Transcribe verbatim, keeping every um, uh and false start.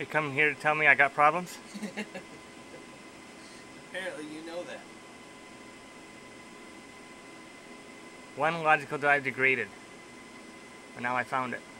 You come here to tell me I got problems? Apparently you know that. One logical drive degraded. And now I found it.